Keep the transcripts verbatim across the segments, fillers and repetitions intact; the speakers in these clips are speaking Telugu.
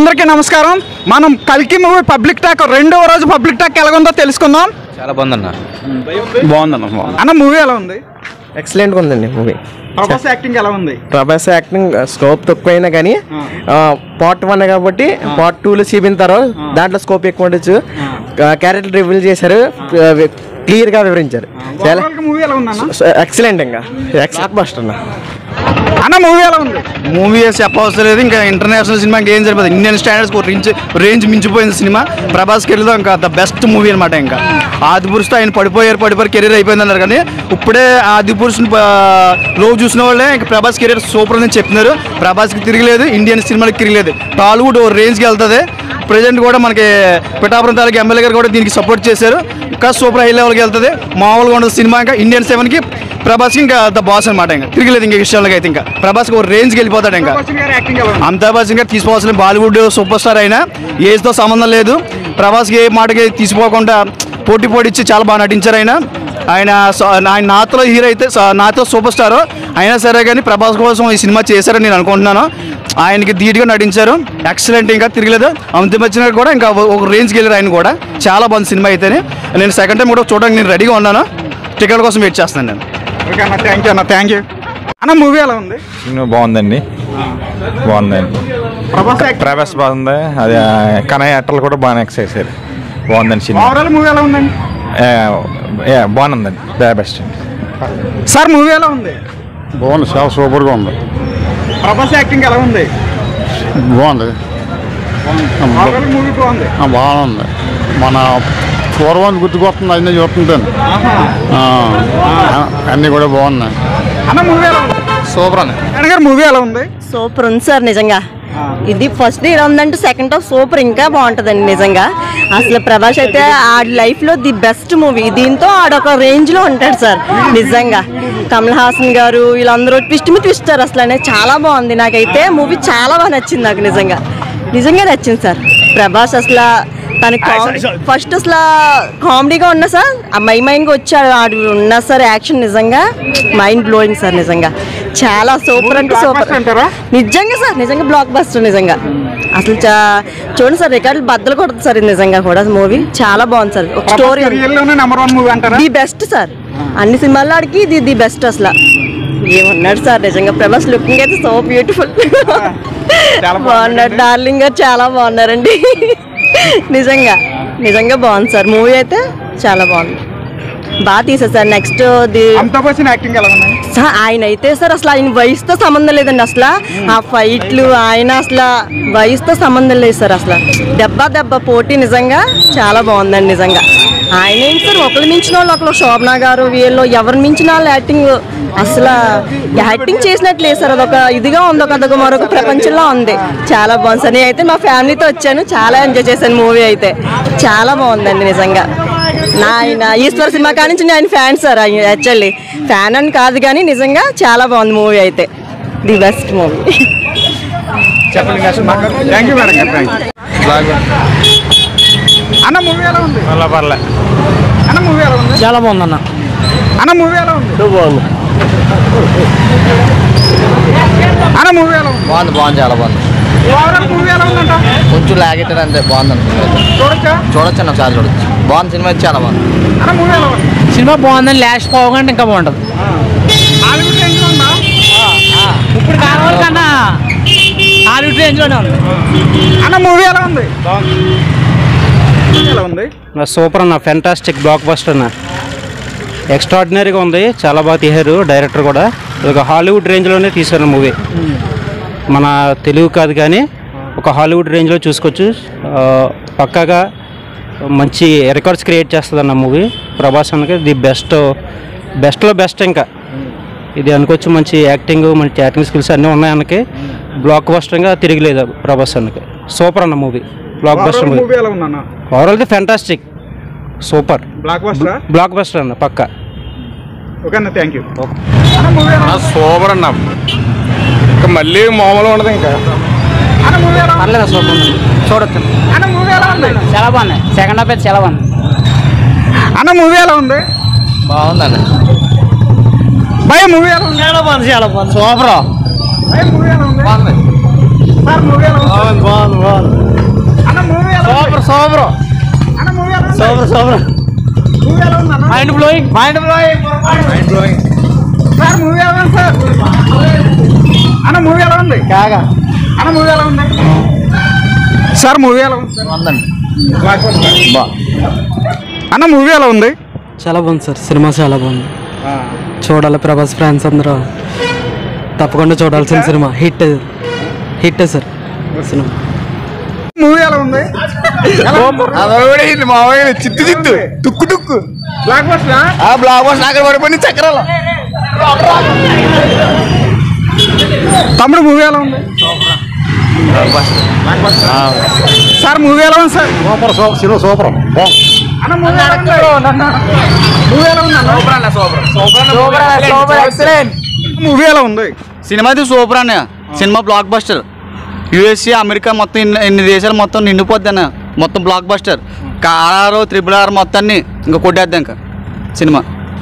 అందరికీ నమస్కారం. మనం కల్కి మూవీ పబ్లిక్ టాక్ రెండవ రోజు పబ్లిక్ టాక్ ఎలా ఉందో తెలుసుకుందాం. చాలా బాగుందన్న. బాగుందన్న అన్న మూవీ ఎలా ఉంది? ఎక్సలెంట్గా ఉందండి మూవీ. ప్రభాస్ యాక్టింగ్ ఎలా ఉంది? ప్రభాస్ యాక్టింగ్ స్కోప్ తక్కువైనా కానీ పార్ట్ వన్ కాబట్టి పార్ట్ టూలో చూపించారు, దాంట్లో స్కోప్ ఎక్కువ ఉండొచ్చు. క్యారెక్టర్ రివీల్ చేశారు, క్లియర్గా వివరించారు. చాలా మూవీ ఎలా ఉంది? ఎక్సలెంట్. ఇంకా బ్లాక్ బస్టర్ అన్న. అన్న మూవీ ఎలా ఉంది? మూవీ చెప్పవసరం లేదు, ఇంకా ఇంటర్నేషనల్ సినిమాకి ఏం సరిపోతుంది. ఇండియన్ స్టాండర్డ్స్ రేంజ్ రేంజ్ మించిపోయింది సినిమా. ప్రభాస్కి వెళ్ళదో ఇంకా ద బెస్ట్ మూవీ అనమాట. ఇంకా ఆది పురుషుతో ఆయన పడిపోయారు పడిపోయారు కెరీర్ అయిపోయింది అన్నారు, కానీ ఇప్పుడే ఆది పురుషుని లో చూసిన వాళ్ళే ఇంకా ప్రభాస్ కెరీర్ సూపర్ అని చెప్తున్నారు. ప్రభాస్కి తిరగలేదు, ఇండియన్ సినిమాకి తిరగలేదు. టాలీవుడ్ ఓ రేంజ్కి వెళ్తుంది. ప్రజెంట్ కూడా మనకి పిఠాపురం తాలూకు ఎమ్మెల్యే గారు కూడా దీనికి సపోర్ట్ చేశారు. ఇంకా సూపర్ హై లెవెల్కి వెళ్తుంది. మామూలుగా ఉండదు సినిమా. ఇంకా ఇండియన్ సెవెన్కి ప్రభాస్కి ఇంకా ద బాస్ అనమాట. ఇంకా తిరగలేదు ఇంకా విషయాలకి అయితే. ఇంకా ప్రభాస్కి ఒక రేంజ్కి వెళ్ళిపోతాడు. ఇంకా అమితాబ్ బచ్చన్ గారు తీసుకోవాల్సిన బాలీవుడ్ సూపర్ స్టార్ అయినా ఏజ్తో సంబంధం లేదు. ప్రభాస్కి ఏ మాటకి తీసుకోకుండా పోటీ పోటీ ఇచ్చి చాలా బాగా నటించారు. ఆయన ఆయన ఆయన నాతో హీరో అయితే నాతో సూపర్ స్టార్ అయినా సరే కానీ ప్రభాస్ కోసం ఈ సినిమా చేశారని నేను అనుకుంటున్నాను. ఆయనకి ధీటుగా నటించారు, ఎక్సలెంట్. ఇంకా తిరగలేదు. అమితాబ్ బచ్చన్ గారు కూడా ఇంకా ఒక రేంజ్కి వెళ్ళారు. ఆయన కూడా చాలా బాగుంది సినిమా అయితేనే. నేను సెకండ్ టైం కూడా చూడడానికి నేను రెడీగా ఉన్నాను. టికెట్ కోసం వెయిట్ చేస్తాను నేను. ఓకే అన్న, థ్యాంక్ యూ అన్న. థ్యాంక్ యూ అన్న. మూవీ ఎలా ఉంది? సినిమా బాగుందండి, బాగుందండి. ప్రభాస్ ప్రభాస్ బాగుంది. అది కనయ్య అట్టలు కూడా బాగానే ఎక్సైజ్ చేశారు. బాగుందండి సినిమా. ఓవరాల్ మూవీ ఎలా ఉందండి? బాగుందండి, ద బెస్ట్ అండి. సార్ మూవీ ఎలా ఉంది? బాగుంది, చాలా సూపర్గా ఉంది. ప్రభాస్ యాక్టింగ్ ఎలా ఉంది? బాగుంది, ఓవరాల్ మూవీ బాగుంది. బాగుంది. మన పూర్వాన్ని గుర్తుకొస్తుంది, అన్నీ చూస్తుంటాను. అన్నీ కూడా బాగున్నాయి. అన్న మూవీ ఎలా ఉంది? సూపర్ అన్న. నాన్న గారు మూవీ ఎలా ఉంది? సూపర్ ఉంది సార్. నిజంగా ఇది ఫస్ట్ ఇలా ఉందంటే సెకండ్ హాఫ్ సూపర్ ఇంకా బాగుంటుందండి. నిజంగా అసలు ప్రభాస్ అయితే ఆడి లైఫ్లో ది బెస్ట్ మూవీ. దీంతో ఆడొక రేంజ్లో ఉంటాడు సార్. నిజంగా కమల్ హాసన్ గారు వీళ్ళందరూ ట్విస్ట్ మీ ట్విస్టర్ అసలు అనేది చాలా బాగుంది. నాకైతే మూవీ చాలా బాగా నచ్చింది. నాకు నిజంగా నిజంగా నచ్చింది సార్. ప్రభాస్ అసలు తన ఫస్ట్ అసలు కామెడీగా ఉన్నా సార్, ఆ మై మైండ్గా వచ్చాడు ఆడు ఉన్నా సార్. యాక్షన్ నిజంగా మైండ్ బ్లోయింగ్ సార్. నిజంగా చాలా సూపర్ అంటే సూపర్ నిజంగా సార్. నిజంగా బ్లాక్ బస్టర్ నిజంగా. అసలు చా చూడండి సార్, రికార్డులు బద్దలు కొడుతుంది సార్. నిజంగా కూడా మూవీ చాలా బాగుంది సార్. ఒక స్టోరీ నెంబర్ వన్ మూవీ అంటారా? The best sir. అన్ని సినిమాల్లో ఆడికి ఇది ది బెస్ట్ అసలు. ఏమన్నాడు సార్ నిజంగా. ప్రభాస్ లుకింగ్ అయితే సో బ్యూటిఫుల్ బాగున్నాడు. డార్లింగ్ గారు చాలా బాగున్నారండి. నిజంగా నిజంగా బాగుంది సార్. మూవీ అయితే చాలా బాగుంది, బాగా తీసారు సార్. నెక్స్ట్ ది యాక్టింగ్ ఎలా ఉంది? ఆయన అయితే సార్ అసలు ఆయన వయసుతో సంబంధం లేదండి. అసలు ఆ ఫైట్లు ఆయన అసలు వయసుతో సంబంధం లేదు సార్. అసలు దెబ్బ దెబ్బ పోటీ నిజంగా చాలా బాగుందండి. నిజంగా ఆయన ఏంటి సార్, ఒకరు మించిన వాళ్ళు ఒకరు. శోభనా గారు వీళ్ళు ఎవరు మించిన వాళ్ళు యాక్టింగ్ అసలు యాక్టింగ్ చేసినట్టు లేదు సార్. అదొక ఇదిగా ఉంది, ఒక అదొక మరొక ప్రపంచంలో ఉంది. చాలా బాగుంది సార్. నేను అయితే మా ఫ్యామిలీతో వచ్చాను, చాలా ఎంజాయ్ చేశాను. మూవీ అయితే చాలా బాగుందండి నిజంగా. నా ఆయన ఈశ్వర్ సినిమా కాడి నుంచి నేను ఫ్యాన్ సార్. యాక్చువల్లీ ఫ్యాన్ అని కాదు కానీ నిజంగా చాలా బాగుంది మూవీ అయితే. The best movie. Thank you madam. అన్న మూవీ ఎలా ఉంది? పర్లే. అన్న మూవీ ఎలా ఉంది? చాలా బాగుంది అన్న. అన్న మూవీ ఎలా ఉంది? బాగుంది అన్న మూవీ ఎలా ఉంది? బాగుంది బాగుంది చాలా బాగుంది. ఓవరాల్ మూవీ ఎలా ఉందంట? కొంచెం లాగెట్టారు అంతే. బాగుంది అనుకుంటున్నాను. చూడొచ్చా? చూడొచ్చు అన్న, ఒకసారి చూడొచ్చు. బాగుంది సినిమా అయితే చాలా బాగుంది. అన్న మూవీ ఎలా ఉంది? సినిమా బాగుందని లాస్ట్ పోగంటే ఇంకా బాగుంటుంది. హాలీవుడ్ రేంజ్ లో ఉందా? ఇప్పుడు కావాలి కన్నా హాలీవుడ్ రేంజ్లోనే ఉంది. అన్న మూవీ ఎలా ఉంది? ఎలా ఉంది? సూపర్ అన్న, ఫెంటాస్టిక్ బ్లాక్ బస్టర్ అన్న. ఎక్స్ట్రాడినరీగా ఉంది, చాలా బాగా తీశారు డైరెక్టర్ కూడా. ఒక హాలీవుడ్ రేంజ్లోనే తీశారు మూవీ. మన తెలుగు కాదు కానీ ఒక హాలీవుడ్ రేంజ్లో చూసుకోవచ్చు. పక్కాగా మంచి రికార్డ్స్ క్రియేట్ చేస్తుంది అన్న మూవీ. ప్రభాస్ అన్నకి ది బెస్ట్ బెస్ట్లో బెస్ట్. ఇంకా ఇది అనుకోవచ్చు. మంచి యాక్టింగ్, మంచి యాక్టింగ్ స్కిల్స్ అన్నీ ఉన్నాయి అన్నకి. బ్లాక్ బస్టర్గా తిరిగిలేదు ప్రభాస్ అన్నకి. సూపర్ అన్న movie, blockbuster movie. Overall the fantastic, super blockbuster. Blockbuster అన్న పక్కా. ఓకే అన్న, థ్యాంక్ యూ. సూపర్ అన్న, ఇంకా మళ్ళీ మామూలుగా ఉండదు. ఇంకా పర్లేదు, సూపర్ ఉంది, చూడొచ్చు. అన్న మూవీ ఎలా ఉంది? చాలా బాగున్నాయి. సెకండ్ హాఫ్ అయితే చాలా బాగుంది. అన్న మూవీ ఎలా ఉంది? బాగుందండి. భయ మూవీ ఎలా ఉంది? చాలా బాగుంది, చాలా బాగుంది, సూపర్. భయ మూవీ ఎలా ఉంది? బాగుంది సార్ మూవీ ఎలా ఉంది? బాగుంది బాగుంది బాగుంది. Mind blowing mind blowing mind blowing sir movie ఎలా ఉంది సార్ అన్న మూవీ ఎలా ఉంది కాగా అన్న మూవీ ఎలా ఉంది సార్ మూవీ ఎలా ఉంది అన్న మూవీ ఎలా ఉంది చాలా బాగుంది సార్ సినిమా చాలా బాగుంది చూడాలి ప్రభాస్ ఫ్యాన్స్ అందరూ తప్పకుండా చూడాల్సిన సినిమా హిట్ హిట్ సార్ సినిమా మూవీ ఎలా ఉంది మామయ్య చిత్తు చిత్తు తుక్కు తుక్కు బ్లాక్ బస్టర్ ఆ బ్లాక్ బస్ అక్కడ పడిపోయింది చక్రాలు. తమ్ముడు మూవీ ఎలా ఉంది సార్ మూవీ ఎలా ఉంది సార్ సూపర్ సూపర్ సినిమా సూపర్ అన్న మూవీ ఎలా ఉంది మూవీ ఎలా ఉంది మూవీ ఎలా ఉంది సినిమా అయితే సూపర్ అన్న సినిమా బ్లాక్ బస్టర్ యూఎస్ఏ అమెరికా మొత్తం ఇన్ని ఇన్ని దేశాలు మొత్తం నిండిపోద్ది అన్న మొత్తం blockbuster R triple R మొత్తాన్ని ఇంకా కొట్టేద్దాం ఇంకా సినిమా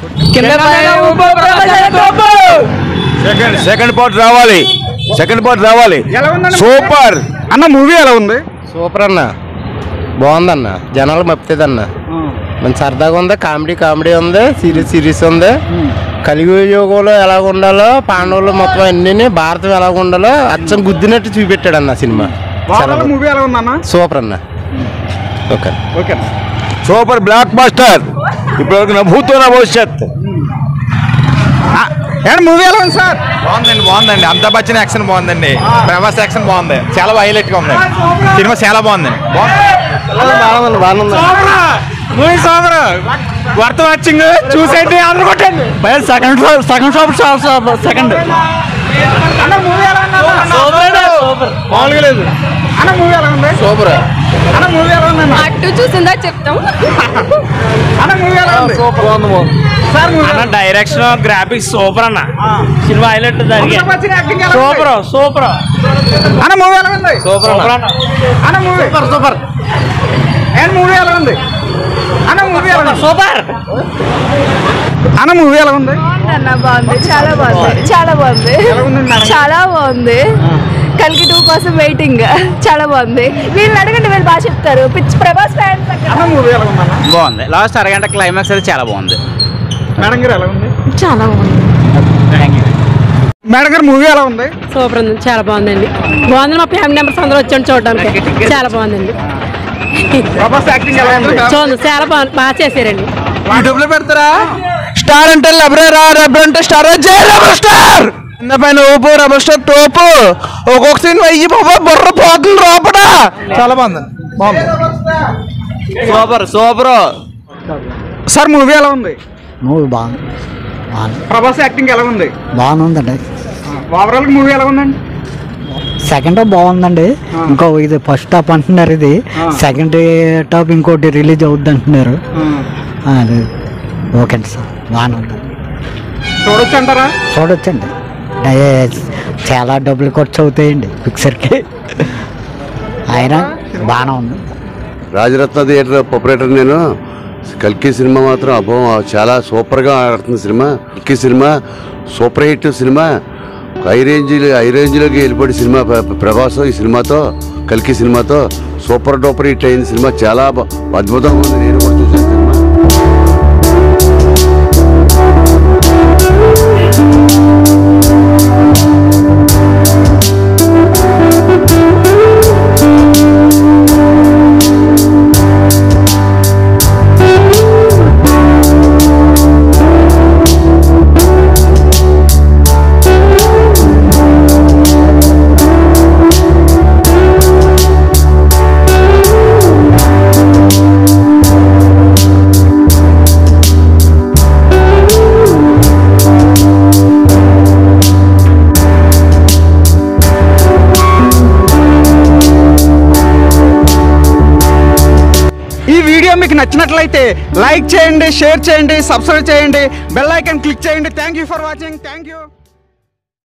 సెకండ్ సెకండ్ పార్ట్ రావాలి సెకండ్ పార్ట్ రావాలి సూపర్ అన్న మూవీ ఎలా ఉంది సూపర్ అన్న బాగుందన్న జనాలు మప్పుతుందన్న మంచి సరదాగా ఉంది కామెడీ కామెడీ ఉంది సిరీస్ సిరీస్ ఉంది కలిగి యోగంలో ఎలాగ ఉండాలో పాండవులు మొత్తం అన్ని భారతం ఎలాగ ఉండాలో అచ్చం గుద్దినట్టు చూపెట్టాడు అన్న సినిమా మూవీ ఎలా ఉందన్న సూపర్ అన్న okay okay super blockbuster ఇప్పటివరకు నా భూతో నా భవిష్యత్ మూవీ ఎలా ఉంది సార్ బాగుందండి బాగుందండి అమితాబ్ బచ్చన్ యాక్షన్ బాగుందండి ప్రభాస్ యాక్షన్ బాగుంది చాలా హైలైట్ గా ఉంది సినిమా చాలా బాగుందండి మూవీ సూపర్ వర్త్ వాచింగ్ చూసేయండి అందరూ కొట్టండి సెకండ్ సెకండ్ షాప్ సెకండ్ అన్న మూవీ ఎలా ఉంది మామూలుగా లేదు అన్న మూవీ ఎలా ఉంది సూపర్ అన్న మూవీ ఎలా ఉంది అటు చూసిందా చెప్తాం అన్న మూవీ ఎలా ఉంది సూపర్ సార్ అన్న డైరెక్షన్ గ్రాఫిక్స్ సూపర్ అన్న సినిమా హైలైట్ సూపర్ సూపర్ అన్న మూవీ ఎలా ఉంది సూపర్ అన్న movie super super and movie ఎలా ఉంది అన్న మూవీ ఎలా ఉంది సూపర్ అన్న మూవీ ఎలా ఉంది అన్న బాగుంది చాలా బాగుంది చాలా బాగుంది చాలా బాగుంది కల్కి టూ కోసం వెయిటింగ్ చాలా బాగుంది వీళ్ళు అడగండి వీళ్ళు బాగా చెప్తారు పిచ్ ప్రభాస్ ఫ్యాన్స్ అన్న మూవీ ఎలా ఉంది అన్న బాగుంది లాస్ట్ అరగంట క్లైమాక్స్ అయితే చాలా బాగుంది మేడం గారు ఎలా ఉంది చాలా బాగుంది మేడం గారు మూవీ ఎలా ఉంది సూపర్ ఉంది చాలా బాగుందండి బాగుంది మా ఫ్యామిలీ మెంబర్స్ అందరూ వచ్చాను చూడడానికి చాలా బాగుందండి ప్రభాస్ యాక్టింగ్ ఎలా ఉంది చూడండి చాలా బాగా బాగా చేశారండి యూట్యూబ్ లో పెడతారా స్టార్ అంటే లబ్రేరా రబ్బర్ అంటే స్టార్ జై రబ్బర్ స్టార్ కింద పైన ఊపు రబ్బర్ స్టార్ తోపు ఒక్కొక్క సీన్ అయ్యి బాబా బుర్ర పోతుంది లోపడా చాలా బాగుంది బాగుంది సూపర్ సూపర్ సార్ మూవీ ఎలా ఉంది మూవీ బాగుంది బాగుంది ప్రభాస్ యాక్టింగ్ ఎలా ఉంది బాగానే ఉందండి ఓవరాల్ మూవీ ఎలా ఉందండి సెకండ్ హాఫ్ బాగుందండి ఇంకో ఇది ఫస్ట్ హాఫ్ అంటున్నారు ఇది సెకండ్ హాఫ్ ఇంకోటి రిలీజ్ అవుద్ది అంటున్నారు అది ఓకే అండి సార్ బాగానే ఉంది చూడొచ్చు అంటారా చూడొచ్చండి చాలా డబ్బులు ఖర్చు అవుతాయండి పిక్చర్కి అయినా బాగానే ఉంది రాజరత్న థియేటర్ ఆపరేటర్ నేను కల్కి సినిమా మాత్రం అబ్బో చాలా సూపర్గా ఆడుతుంది సినిమా కల్కి సినిమా సూపర్ హిట్ సినిమా హై రేంజ్ హై రేంజ్లోకి వెళ్ళిపోయి సినిమా ప్రభాస్ ఈ సినిమాతో కల్కి సినిమాతో సూపర్ డూపర్ హిట్ అయింది సినిమా చాలా అద్భుతంగా ఉంది నేను కూడా చూసాను సినిమా మీకు నచ్చినట్లయితే లైక్ చేయండి షేర్ చేయండి సబ్స్క్రైబ్ చేయండి బెల్ ఐకాన్ క్లిక్ చేయండి thank you for watching thank you